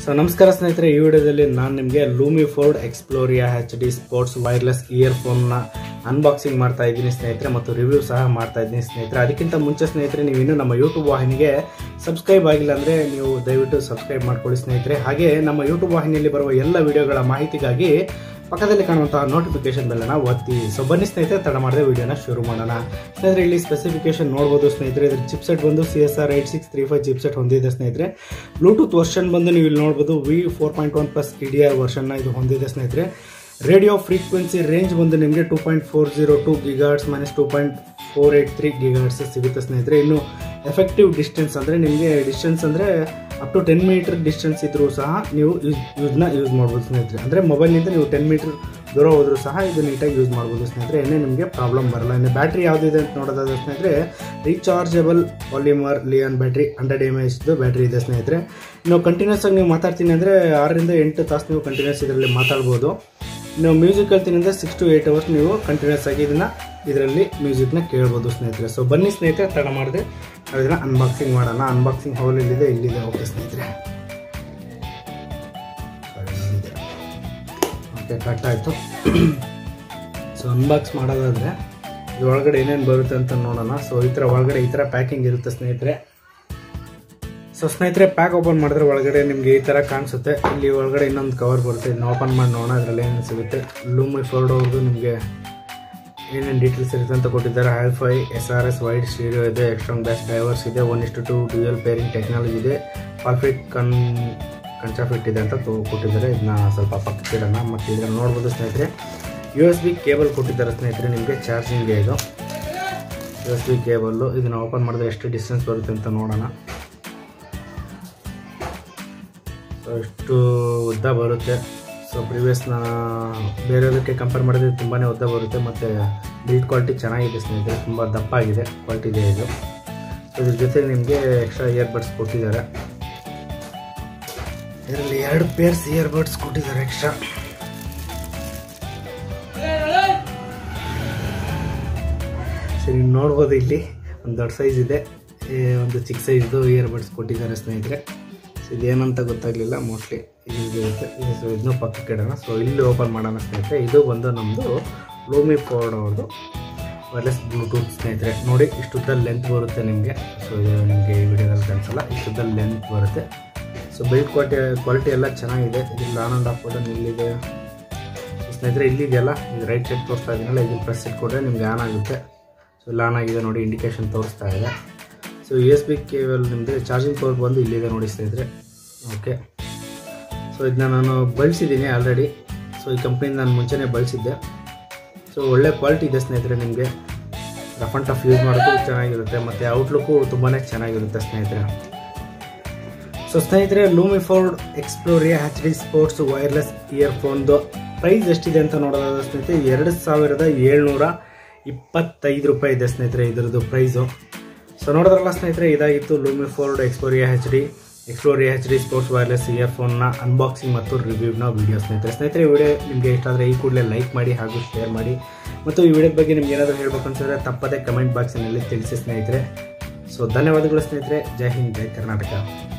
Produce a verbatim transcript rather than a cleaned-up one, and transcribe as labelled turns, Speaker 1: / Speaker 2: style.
Speaker 1: So ನಮಸ್ಕಾರ ಸ್ನೇಹಿತರೆ, ಈ ವಿಡಿಯೋದಲ್ಲಿ ನಾನು ನಿಮಗೆ Lumiford Xploria H D sports wireless ಇಯರ್ಫೋನ್ನ ಅನ್ಬಾಕ್ಸಿಂಗ್ ಮಾಡ್ತಾ ಇದ್ದೀನಿ ಸ್ನೇಹಿತರೆ, ಮತ್ತು ರಿವ್ಯೂ ಸಹ ಮಾಡ್ತಾ ಇದ್ದೀನಿ ಸ್ನೇಹಿತರೆ. ಅದಕ್ಕಿಂತ ಮುಂಚೆ ಸ್ನೇಹಿತರೆ, ನೀವು ಇನ್ನೂ ನಮ್ಮ ಯೂಟ್ಯೂಬ್ ವಾಹಿನಿಗೆ ಸಬ್ಸ್ಕ್ರೈಬ್ ಆಗಿಲ್ಲ ಅಂದರೆ ನೀವು ದಯವಿಟ್ಟು ಸಬ್ಸ್ಕ್ರೈಬ್ ಮಾಡ್ಕೊಳ್ಳಿ ಸ್ನೇಹಿತರೆ. ಹಾಗೆ ನಮ್ಮ ಯೂಟ್ಯೂಬ್ ವಾಹಿನಿಯಲ್ಲಿ ಬರುವ ಎಲ್ಲ ವಿಡಿಯೋಗಳ ಮಾಹಿತಿಗಾಗಿ ಪಕ್ಕದಲ್ಲಿ ಕಾಣುವಂತಹ ನೋಟಿಫಿಕೇಶನ್ ಬೆಲ್ಲನ್ನು ಒತ್ತಿ. ಸೊ ಬನ್ನಿ ಸ್ನೇಹಿತರೆ, ತಡ ಮಾಡದೆ ವಿಡಿಯೋನ ಶುರು ಮಾಡೋಣ. ಸ್ನೇಹಿತರೆ, ಇಲ್ಲಿ ಸ್ಪೆಸಿಫಿಕೇಶನ್ ನೋಡ್ಬೋದು ಸ್ನೇಹಿತರೆ. ಇದ್ರ ಚಿಪ್ಸೆಟ್ ಬಂದು C S R eight six three five chipset ಹೊಂದಿದೆ ಸ್ನೇಹಿತರೆ. ಬ್ಲೂಟೂತ್ ವರ್ಷನ್ ಬಂದು ನೀವು ಇಲ್ಲಿ ನೋಡ್ಬೋದು V four point one plus E D R ವರ್ಷನ್ನ ಇದು ಹೊಂದಿದೆ ಸ್ನೇಹಿತರೆ. ರೇಡಿಯೋ ಫ್ರೀಕ್ವೆನ್ಸಿ ರೇಂಜ್ ಬಂದು ನಿಮಗೆ two point four zero to gigahertz minus two point four eight three gigahertz ಸಿಗುತ್ತೆ ಸ್ನೇಹಿತರೆ. ಇನ್ನು ಎಫೆಕ್ಟಿವ್ ಡಿಸ್ಟೆನ್ಸ್ ಅಂದರೆ ನಿಮಗೆ ಡಿಸ್ಟೆನ್ಸ್ ಅಂದರೆ up to ten metre distance ಇದ್ರೂ ಸಹ ನೀವು ಯೂಸ್ ಯೂಸ್ನ ಯೂಸ್ ಮಾಡ್ಬೋದು ಸ್ನೇಹಿತರೆ. ಅಂದರೆ ಮೊಬೈಲ್ನಿಂದ ನೀವು ಟೆನ್ ಮೀಟರ್ ದೂರ ಹೋದರೂ ಸಹ ಇದು ನೀಟಾಗಿ ಯೂಸ್ ಮಾಡ್ಬೋದು ಸ್ನೇಹಿತರೆ. ಏನೇ ನಿಮಗೆ ಪ್ರಾಬ್ಲಮ್ ಬರಲ್ಲ. ಇನ್ನು ಬ್ಯಾಟ್ರಿ ಯಾವುದಿದೆ ಅಂತ ನೋಡೋದಾದ್ರೆ ಸ್ನೇಹಿತರೆ, rechargeable polymer lion battery hundred M ಎಚ್ದು ಬ್ಯಾಟ್ರಿ ಇದೆ ಸ್ನೇಹಿತರೆ. ನೀವು ಕಂಟಿನ್ಯೂಸ್ ಆಗಿ ನೀವು ಮಾತಾಡ್ತೀನಿ ಅಂದರೆ ಆರರಿಂದ ಎಂಟು ತಾಸು ನೀವು ಕಂಟಿನ್ಯೂಸ್ ಇದರಲ್ಲಿ ಮಾತಾಡ್ಬೋದು. ನೀವು ಮ್ಯೂಸಿಕ್ ಹೇಳ್ತೀನಿ ಅಂದರೆ ಸಿಕ್ಸ್ ಟು ಏಯ್ಟ್ ಅವರ್ಸ್ ನೀವು ಕಂಟಿನ್ಯೂಸ್ ಆಗಿ ಇದನ್ನು ಇದರಲ್ಲಿ ಮ್ಯೂಸಿಕ್ನ ಕೇಳ್ಬೋದು ಸ್ನೇಹಿತರೆ. ಸೊ ಬನ್ನಿ ಸ್ನೇಹಿತರೆ, ತಡ ಮಾಡಿದೆ ಅದನ್ನು ಅನ್ಬಾಕ್ಸಿಂಗ್ ಮಾಡೋಣ. ಅನ್ಬಾಕ್ಸಿಂಗ್ ಹೋಲ್ ಇಲ್ಲಿದೆ, ಇಲ್ಲಿದೆ. ಓಕೆ ಸ್ನೇಹಿತರೆ, ಓಕೆ ಕಟ್ ಆಯಿತು. ಸೊ ಅನ್ಬಾಕ್ಸ್ ಮಾಡೋದಾದರೆ ಇದು ಒಳಗಡೆ ಏನೇನು ಬರುತ್ತೆ ಅಂತ ನೋಡೋಣ. ಸೊ ಈ ಥರ ಒಳಗಡೆ ಈ ಥರ ಪ್ಯಾಕಿಂಗ್ ಇರುತ್ತೆ ಸ್ನೇಹಿತರೆ. ಸೊ ಸ್ನೇಹಿತರೆ, ಪ್ಯಾಕ್ ಓಪನ್ ಮಾಡಿದ್ರೆ ಒಳಗಡೆ ನಿಮಗೆ ಈ ಥರ ಕಾಣಿಸುತ್ತೆ. ಇಲ್ಲಿ ಒಳಗಡೆ ಇನ್ನೊಂದು ಕವರ್ ಬರುತ್ತೆ. ಇದನ್ನ ಓಪನ್ ಮಾಡಿ ನೋಡೋಣ ಅದರಲ್ಲಿ ಏನೇನು ಸಿಗುತ್ತೆ. ಲೂಮಿ ಫೋರ್ಡ್ ಅವ್ರದ್ದು ನಿಮಗೆ ಏನೇನು ಡೀಟೇಲ್ಸ್ ಇರುತ್ತೆ ಅಂತ ಕೊಟ್ಟಿದ್ದಾರೆ. Hi fi S R S wide stereo ಇದೆ, ಎಕ್ಸ್ಟ್ರಾಂಗ್ ಬ್ಯಾಸ್ ಡ್ರೈವರ್ಸ್ ಇದೆ, ಒನ್ ಇಷ್ಟು ಟು ಡ್ಯೂಯಲ್ ಪೇರಿಂಗ್ ಟೆಕ್ನಾಲಜಿ ಇದೆ, ಪರ್ಫೆಕ್ಟ್ ಕನ್ ಕಂಚಾಫಿಟ್ ಇದೆ ಅಂತ ಕೊಟ್ಟಿದ್ದಾರೆ. ಇದನ್ನ ಸ್ವಲ್ಪ ಪಕ್ಕಕ್ಕಿಡೋಣ. ಮತ್ತು ಇದನ್ನು ನೋಡ್ಬೋದು ಸ್ನೇಹಿತರೆ, ಯು ಎಸ್ ಬಿ ಕೇಬಲ್ ಕೊಟ್ಟಿದ್ದಾರೆ ಸ್ನೇಹಿತರೆ ನಿಮಗೆ ಚಾರ್ಜಿಂಗ್ಗೆ. ಇದು ಯು ಎಸ್ ಬಿ ಕೇಬಲ್ಲು. ಇದನ್ನು ಓಪನ್ ಮಾಡಿದ್ರೆ ಎಷ್ಟು ಡಿಸ್ಟೆನ್ಸ್ ಬರುತ್ತೆ ಅಂತ ನೋಡೋಣ. ಸೊ ಎಷ್ಟು ಉದ್ದ ಬರುತ್ತೆ. ಸೊ ಪ್ರಿವಿಯಸ್ನ ಬೇರೆದಕ್ಕೆ ಕಂಪೇರ್ ಮಾಡಿದ್ರೆ ತುಂಬಾ ಉದ್ದ ಬರುತ್ತೆ. ಮತ್ತು ಬಿಲ್ಡ್ ಕ್ವಾಲಿಟಿ ಚೆನ್ನಾಗಿದೆ ಸ್ನೇಹಿತರೆ, ತುಂಬ ದಪ್ಪ ಆಗಿದೆ ಕ್ವಾಲಿಟಿ ಇದೆ ಇದು. ಸೊ ಇದ್ರ ಜೊತೆ ನಿಮಗೆ ಎಕ್ಸ್ಟ್ರಾ ಇಯರ್ಬಡ್ಸ್ ಕೊಟ್ಟಿದ್ದಾರೆ. ಇದರಲ್ಲಿ ಎರಡು ಪೇರ್ಸ್ ಇಯರ್ಬಡ್ಸ್ ಕೊಟ್ಟಿದ್ದಾರೆ ಎಕ್ಸ್ಟ್ರಾ. ಸರಿ, ನೋಡ್ಬೋದು ಇಲ್ಲಿ ಒಂದು ದೊಡ್ಡ ಸೈಜ್ ಇದೆ, ಒಂದು ಚಿಕ್ಕ ಸೈಜ್ದು ಇಯರ್ಬಡ್ಸ್ ಕೊಟ್ಟಿದ್ದಾರೆ ಸ್ನೇಹಿತರೆ. ಸೊ ಇದೇನಂತ ಗೊತ್ತಾಗಲಿಲ್ಲ, ಮೋಸ್ಟ್ಲಿ ಇದು ಇರುತ್ತೆ. ಸೊ ಇದನ್ನು ಪಕ್ಕಕ್ಕೆ ಇಡೋಣ. ಸೊ ಇಲ್ಲಿ ಓಪನ್ ಮಾಡೋಣ ಸ್ನೇಹಿತರೆ. ಇದು ಬಂದು ನಮ್ಮದು ಲೂಮಿ ಫೋರ್ಡ್ ಅವ್ರದ್ದು ವೈರ್ಲೆಸ್ ಬ್ಲೂಟೂತ್ ಸ್ನೇಹಿತರೆ. ನೋಡಿ ಇಷ್ಟುದ್ದ ಲೆಂತ್ ಬರುತ್ತೆ ನಿಮಗೆ. ಸೊ ಇದು ನಿಮಗೆ ಈ ವಿಡಿಯೋದಲ್ಲಿ ಕಾಣಿಸಲ್ಲ, ಇಷ್ಟುದ್ದ ಲೆಂತ್ ಬರುತ್ತೆ. ಸೊ ಬಿಲ್ಡ್ ಕ್ವಾಲಿಟಿ ಕ್ವಾಲಿಟಿ ಎಲ್ಲ ಚೆನ್ನಾಗಿದೆ. ಇಲ್ಲಿ ಆನ್ ಆ್ಯಂಡ್ ಆಫ್ ಬಟನ್ ಇಲ್ಲಿದೆ ಸ್ನೇಹಿತರೆ. ಇಲ್ಲಿದೆಯಲ್ಲ, ಇದು ರೈಟ್ ಸೈಡ್ ತೋರಿಸ್ತಾ ಇದ್ದೀನಲ್ಲ, ಇದು ಪ್ರೆಸ್ ಇಟ್ಕೊಂಡ್ರೆ ನಿಮ್ಗೆ ಆನ್ ಆಗುತ್ತೆ. ಸೊ ಇಲ್ಲಿ ಆನ್ ಆಗಿದೆ ನೋಡಿ, ಇಂಡಿಕೇಶನ್ ತೋರಿಸ್ತಾ ಇದೆ. So U S B cable ನಿಮ್ಮದು ಚಾರ್ಜಿಂಗ್ ಪವರ್ ಬಂದು ಇಲ್ಲಿದೆ ನೋಡಿ ಸ್ನೇಹಿತರೆ. ಓಕೆ, ಸೊ ಇದನ್ನ ನಾನು ಬಳಸಿದ್ದೀನಿ ಆಲ್ರೆಡಿ. ಸೊ ಈ ಕಂಪ್ನಿಯಿಂದ ನಾನು ಮುಂಚೆನೇ ಬಳಸಿದ್ದೆ. ಸೊ ಒಳ್ಳೆ ಕ್ವಾಲಿಟಿ ಇದೆ ಸ್ನೇಹಿತರೆ. ನಿಮಗೆ ರಫ್ ಆ್ಯಂಡ್ ಟಫ್ ಯೂಸ್ ಮಾಡೋಕ್ಕೂ ಚೆನ್ನಾಗಿರುತ್ತೆ, ಮತ್ತು ಔಟ್ಲುಕ್ಕು ತುಂಬಾ ಚೆನ್ನಾಗಿರುತ್ತೆ ಸ್ನೇಹಿತರೆ. ಸೊ ಸ್ನೇಹಿತರೆ, Lumiford Xploria H D sports wireless ಇಯರ್ಫೋನ್ದು ಪ್ರೈಸ್ ಎಷ್ಟಿದೆ ಅಂತ ನೋಡೋದಾದ್ರೆ ಸ್ನೇಹಿತರೆ, ಎರಡು ಸಾವಿರದ ಏಳ್ನೂರ ಇಪ್ಪತ್ತೈದು ರೂಪಾಯಿ ಇದೆ ಸ್ನೇಹಿತರೆ ಇದರದ್ದು ಪ್ರೈಸು. ಸೊ ನೋಡೋದ್ರಲ್ಲ ಸ್ನೇಹಿತರೆ, ಇದಾಗಿತ್ತು Lumiford Xploria H D Xploria H D sports wireless ಇಯರ್ಫೋನ್ನ ಅನ್ಬಾಕ್ಸಿಂಗ್ ಮತ್ತು ರಿವ್ಯೂನ ವೀಡಿಯೋ ಸ್ನೇಹಿತರೆ. ಸ್ನೇಹಿತರೆ, ಈ ವಿಡಿಯೋ ನಿಮಗೆ ಇಷ್ಟ ಆದರೆ ಈ ಕೂಡಲೇ ಲೈಕ್ ಮಾಡಿ ಹಾಗೂ ಶೇರ್ ಮಾಡಿ. ಮತ್ತು ಈ ವಿಡಿಯೋದ ಬಗ್ಗೆ ನಿಮ್ಗೆ ಏನಾದರೂ ಹೇಳ್ಬೇಕು ಅನ್ಸಿದ್ರೆ ತಪ್ಪದೇ ಕಮೆಂಟ್ ಬಾಕ್ಸಿನಲ್ಲಿ ತಿಳಿಸಿ ಸ್ನೇಹಿತರೆ. ಸೊ ಧನ್ಯವಾದಗಳು ಸ್ನೇಹಿತರೆ. ಜೈ ಹಿಂದ್, ಜೈ ಕರ್ನಾಟಕ.